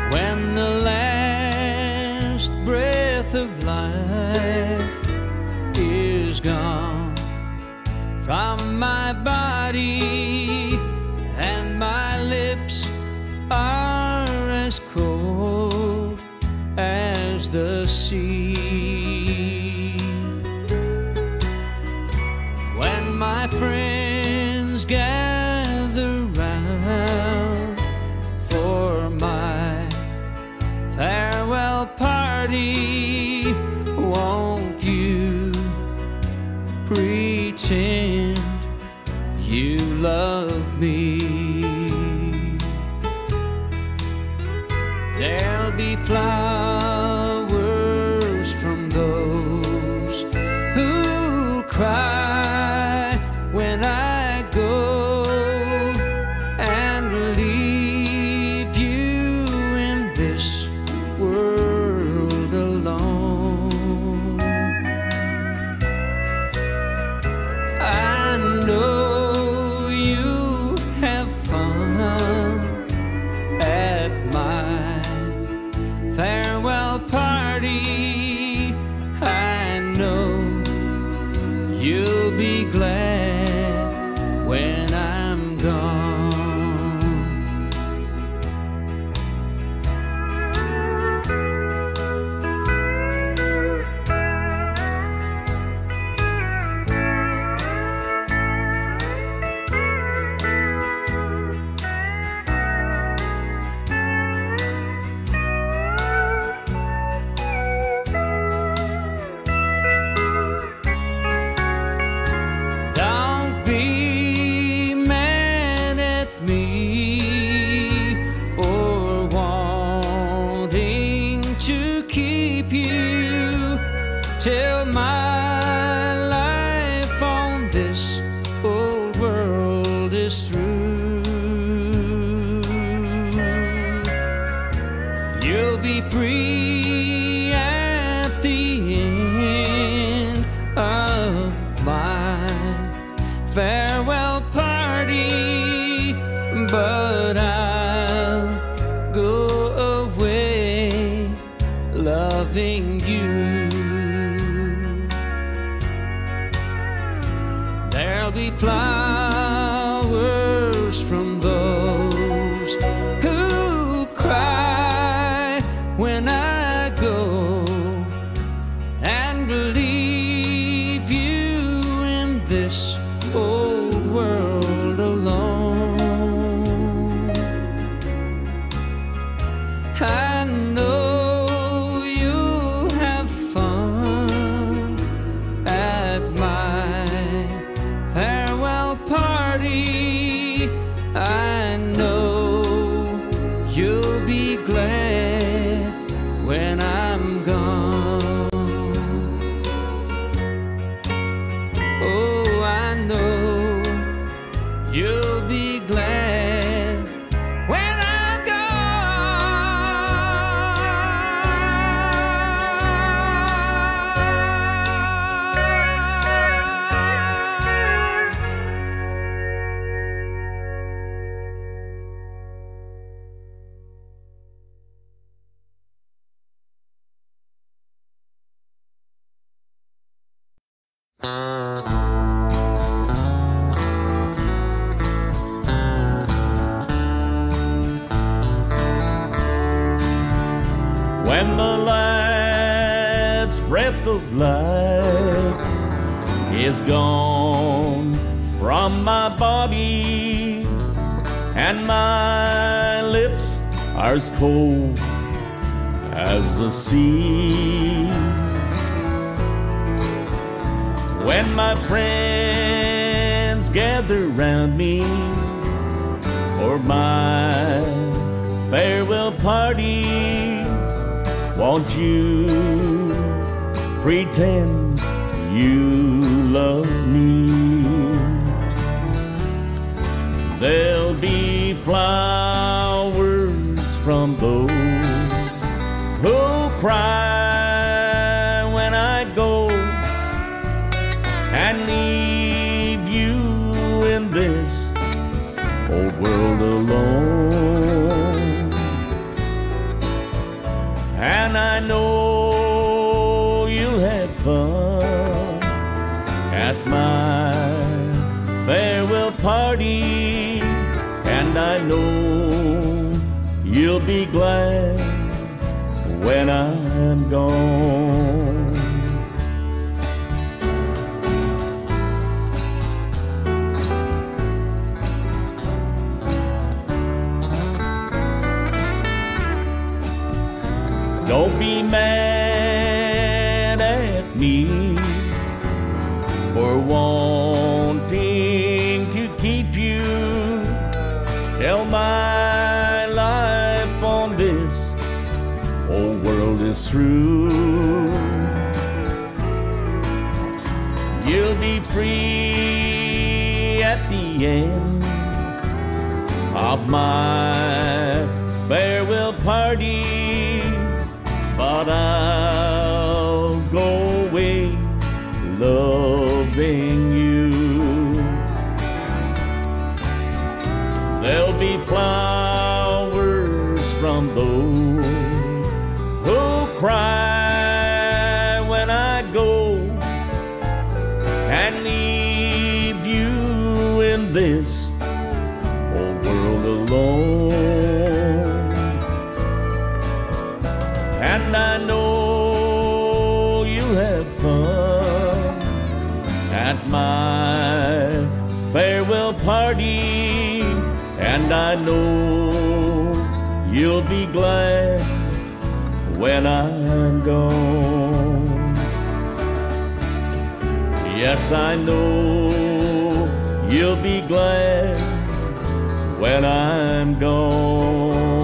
when the last breath of life is gone from my body, and my lips are as cold as the sea. When my friends gather round for my farewell party, won't you pretend you love me? There'll be flowers from those who'll cry when I go and leave you in this world alone. I know you'll have fun at my farewell party. I know you'll be glad when I'm gone. Don't be mad at me for wanting to keep you till my life on this old world is through. You'll be free at the end of my farewell party, but I'll go away loving you. There'll be flowers from those who cry when I go and leave you in this old world alone. I know you'll have fun at my farewell party. I know you'll be glad when I'm gone. Oh, I know you'll be glad when I'm gone. When the last breath of life is gone from my body, and my lips are as cold as the sea. When my friends gather round me for my farewell party, won't you pretend you love me? There'll be flowers from those who cry when I go and leave you in this old world alone. I know you'll be glad when I'm gone. Don't be mad at me for wanting to keep you till my life on this old world is through. You'll be free at the end of my farewell party, but I'll go away loving you. There'll be flowers from those who cry when I go and leave you in this old world alone. And I know you'll have fun at my farewell party, and I know you'll be glad when I'm gone. Yes, I know you'll be glad when I'm gone.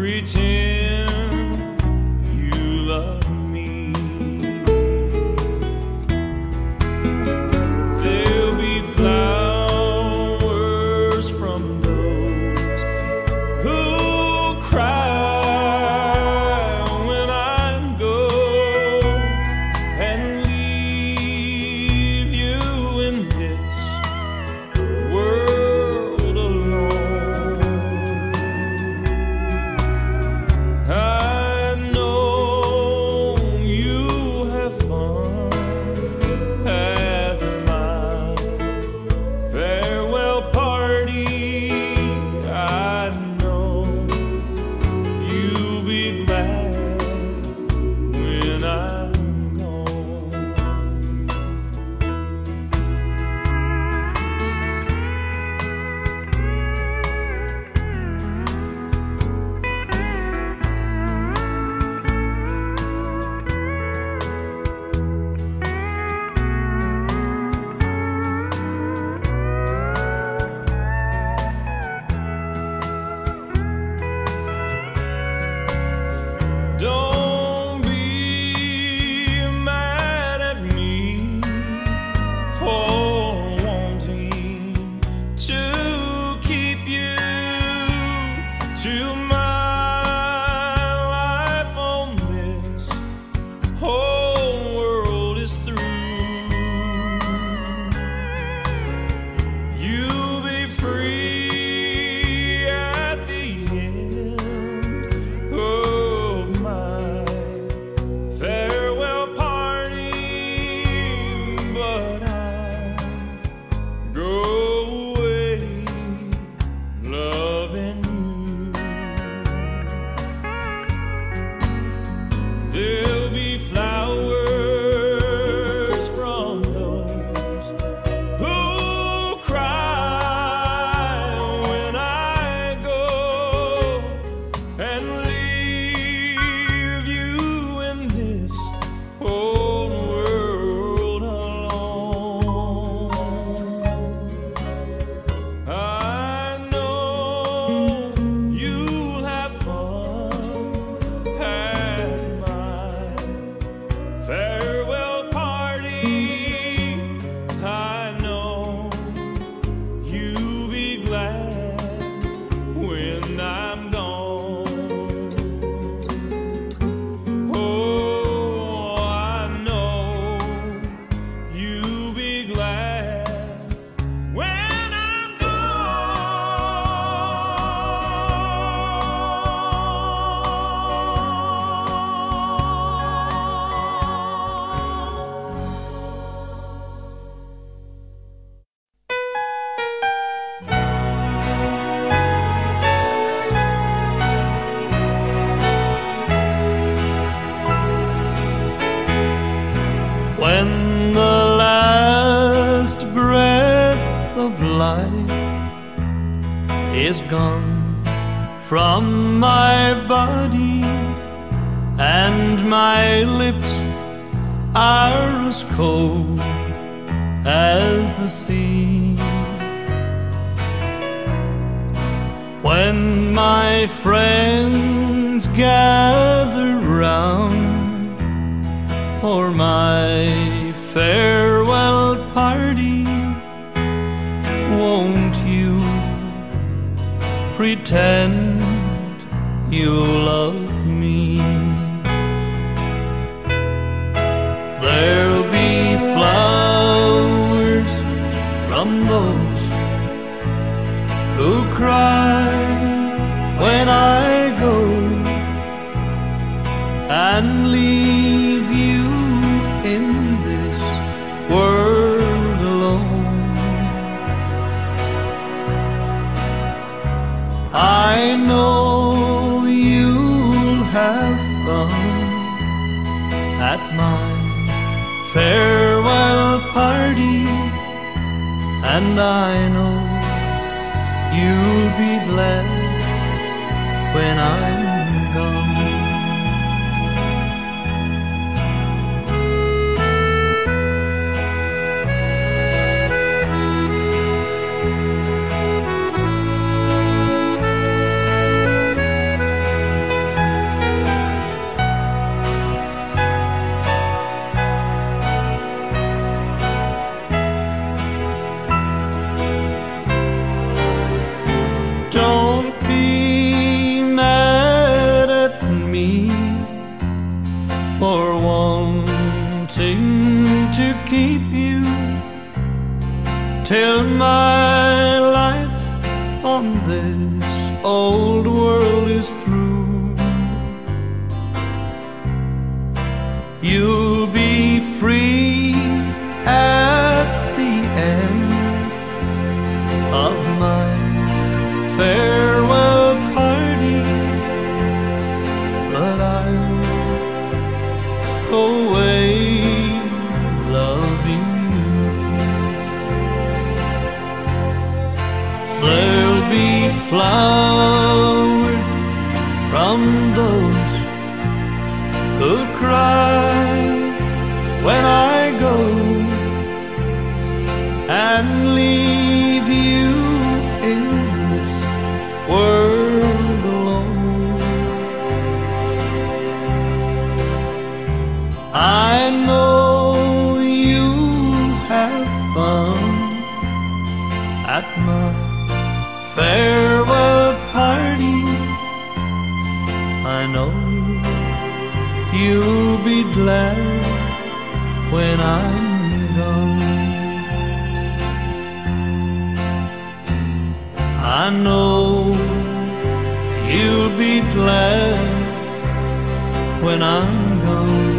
pretend you love me. There'll be flowers from those who cry when I'm gone and leave you in this world alone. I know you have fun at my farewell party. I know you'll be glad when I'm gone. Don't be mad at me for wanting to keep you to my life on this whole world is through. You'll be free at the end of my farewell party, but I'll go away loving you. There'll be flowers from those who cry when I go and leave you in this whole world alone. I know you'll have fun at my farewell party. I know you'll be glad when I'm gone. Oh, I know you'll be glad when I'm When the last breath of life is gone from my body and my lips are as cold as the sea, when my friends gather round for my farewell party, won't you pretend you love me? There'll be flowers from those who cry when I go and leave you in this world alone. I know you'll have fun at my farewell party, and I know you'll be glad when I'm gone. till my life on this old world is through. You'll be free at the end of my farewell party, but I'll go away loving you. There'll be flowers from those who'll cry when I go and leave you in this world alone. I know you'll have fun at my farewell party. I know you'll be glad when I'm gone. I know you'll be glad when I'm gone.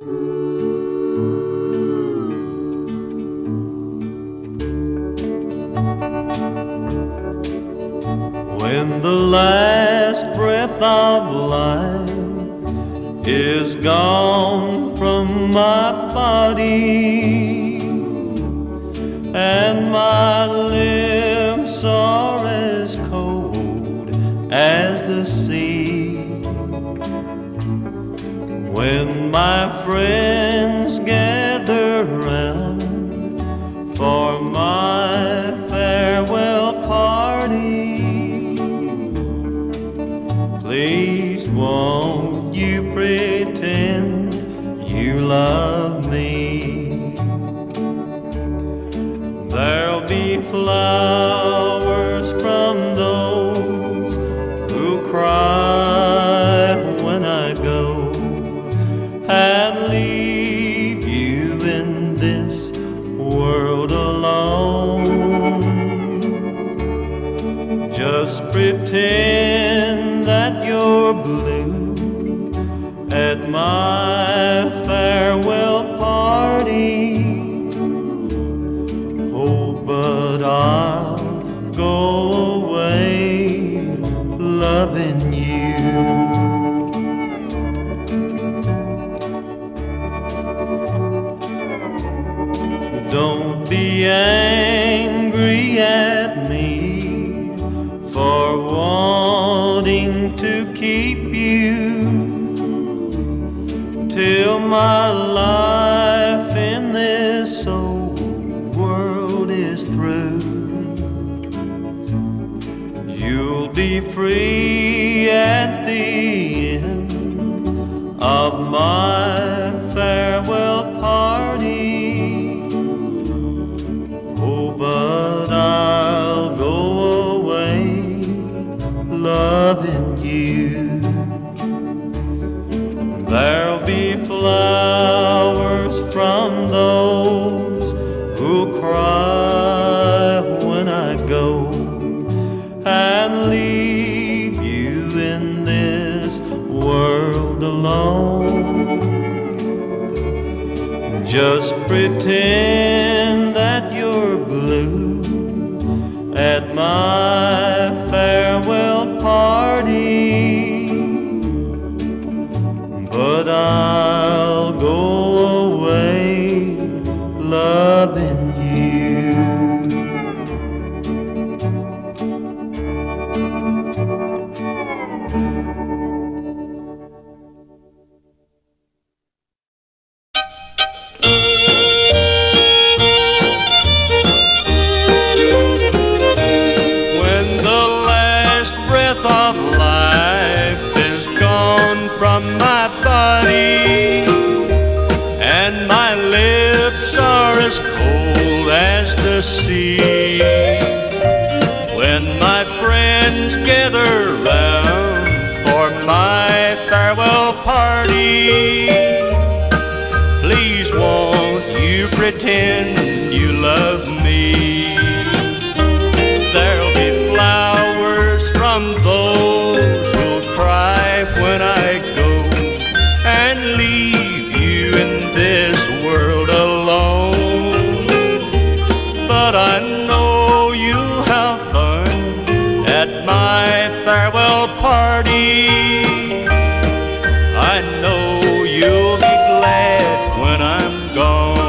When the last breath of life is gone from my body and my lips are as cold as the sea, when my friends gather round for my farewell party, please won't you pretend you love me? There'll be flowers from those who cry when I go and leave you in this world alone. Just pretend that you're blue at my farewell party. Oh, but I'll go away loving you. Don't be angry at me for wanting to keep you till my life in this old world is through. You'll be free at the end of my farewell party. Oh, but I'll go away loving you. There'll be flowers from those who cry when I go and leave you in this world alone. Just pretend that you're blue at my farewell party, but I'll go away loving you. When the last breath of life is gone from my body and my lips are as cold as the sea, when my friends gather round for my farewell party, please won't you pretend you love me? There'll be flowers from those who'll cry when I go and leave you in this world alone. But I know you'll have fun at my farewell party. I know you'll be glad when I'm gone.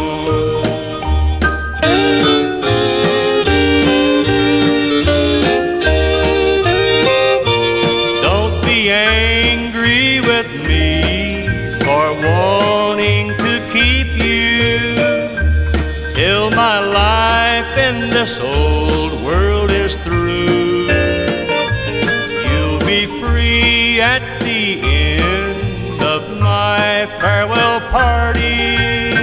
Don't be angry with me for wanting to keep you till my life in this old world is through. You'll be free at the end of my farewell party,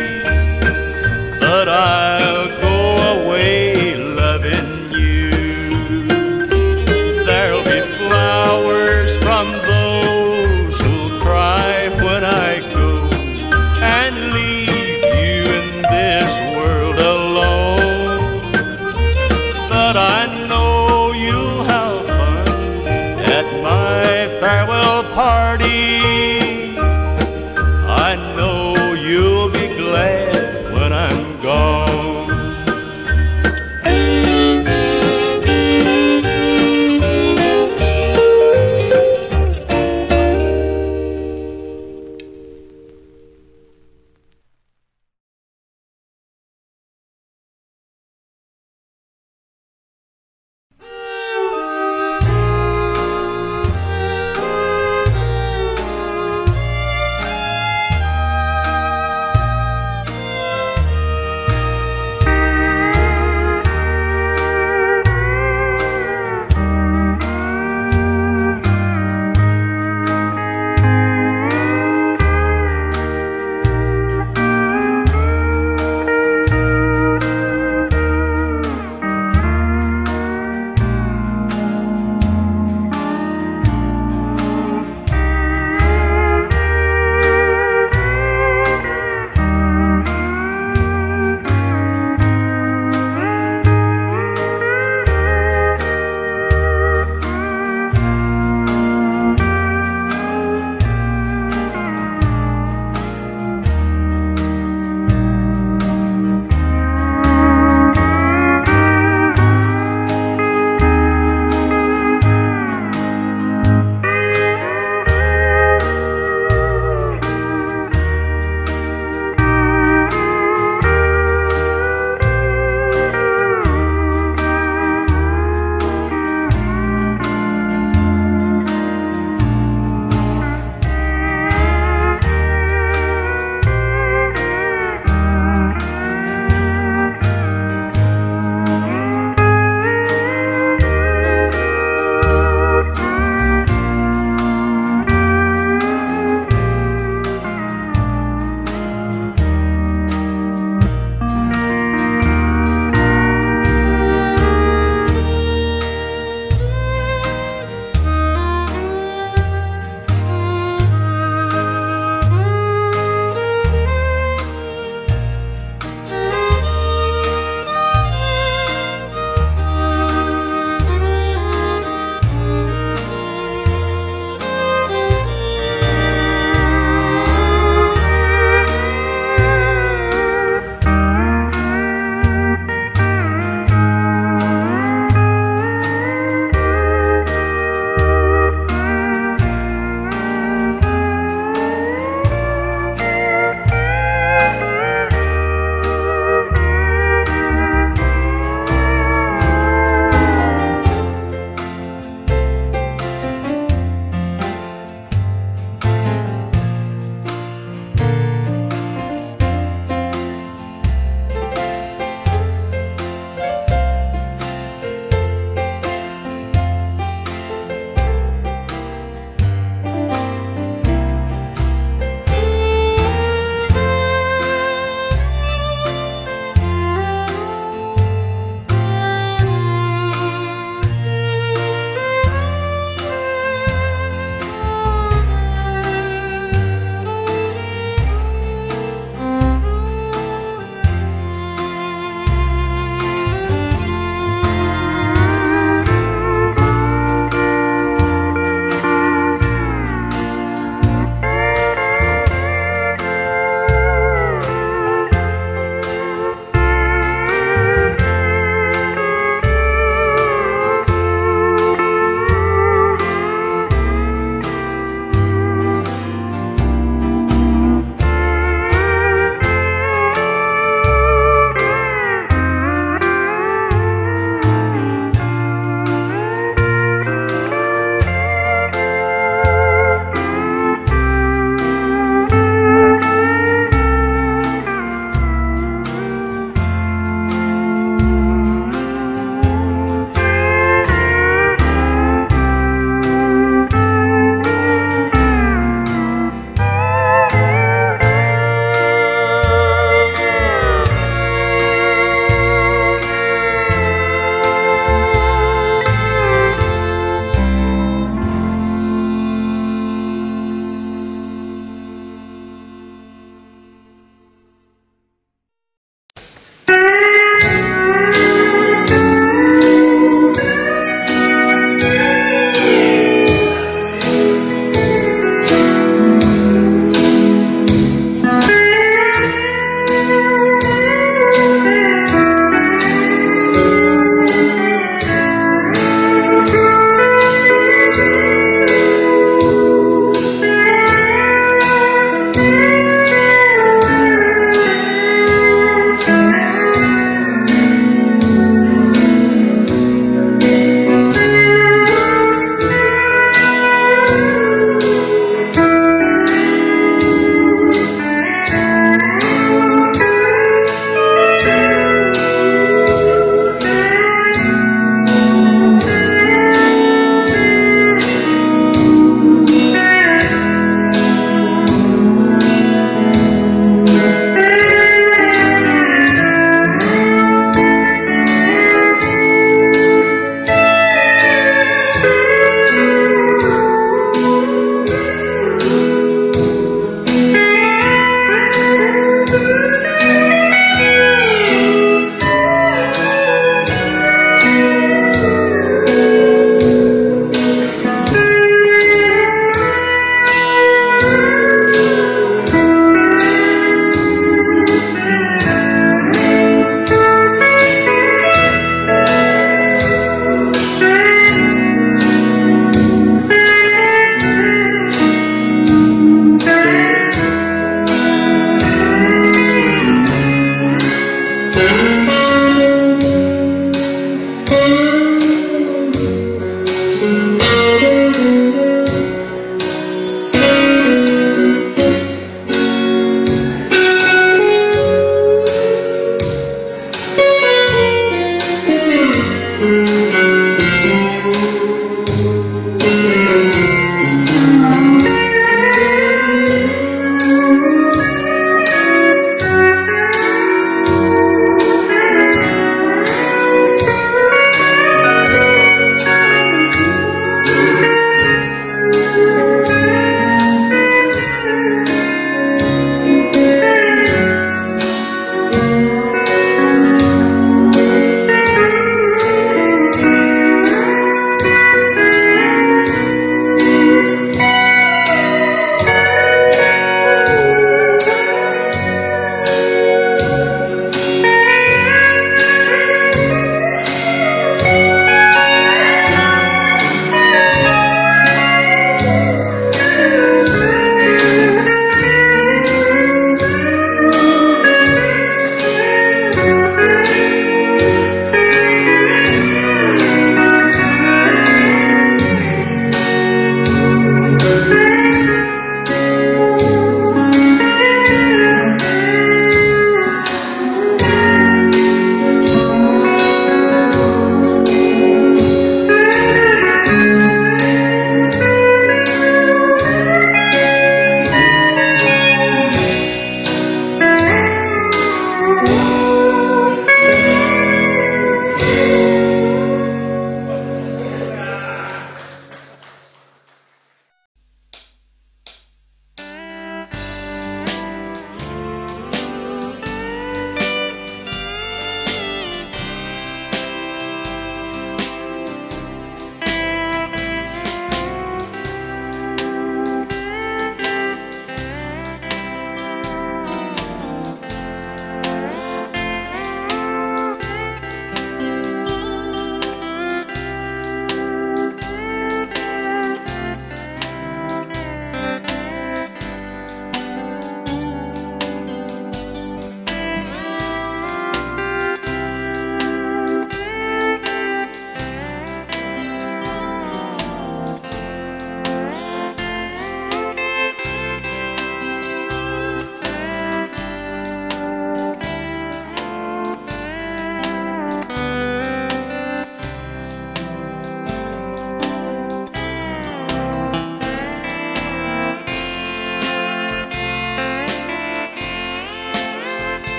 but I'll go away loving you. There'll be flowers from those who'll cry when I go and leave you in this world alone. But I know you'll have fun at my farewell party. I know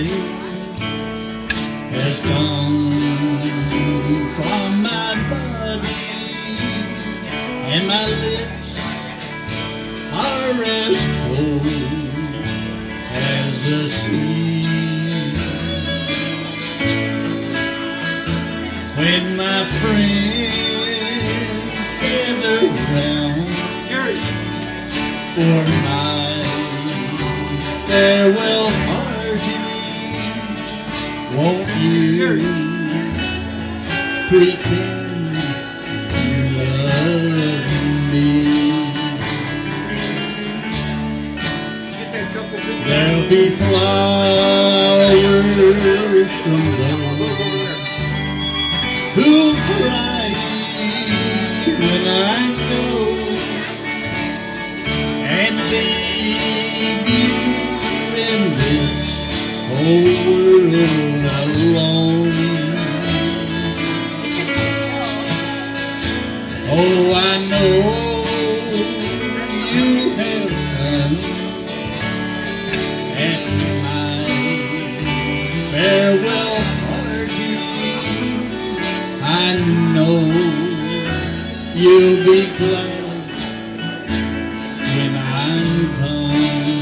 life has gone from my body, and my lips are as cold as the sea. When my friends gather round for my farewell party, won't you pretend you love me? There'll be flowers from those who'll cry when I go, and leave you in this whole world alone. Oh, I know you have fun at my farewell party. I know you'll be glad when I'm gone.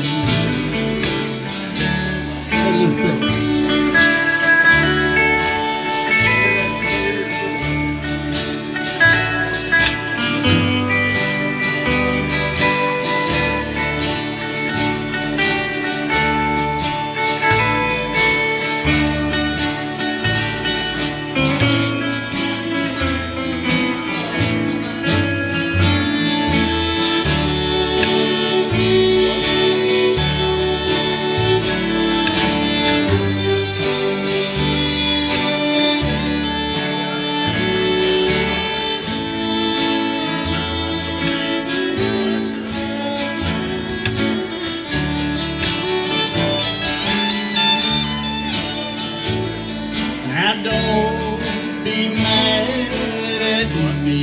Now don't be mad at me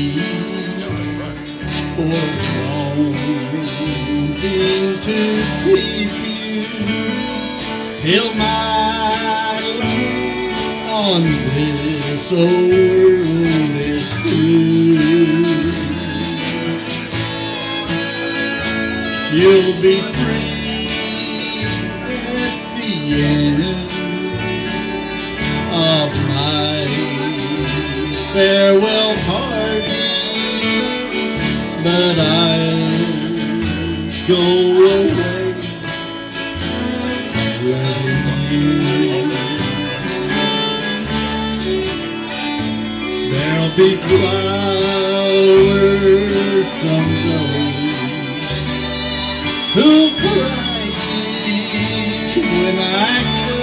for wanting to keep you till my life on this old world is through. You'll be free at the end of my farewell party, but I'll go away loving you. There'll be flowers from those who cry when I go,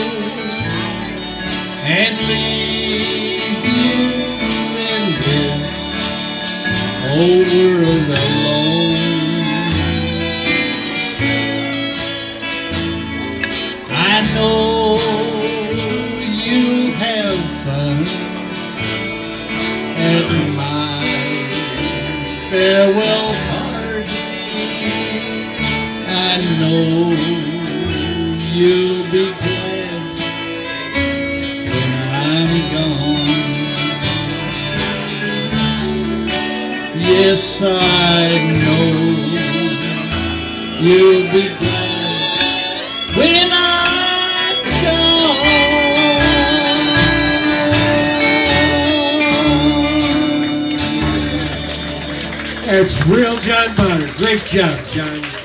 and leave you in this whole world alone. I know you have fun at my farewell party. I know you'll be glad when I'm gone. Yes, I know you'll be glad when I'm gone. That's real John Bonner. Great job, John.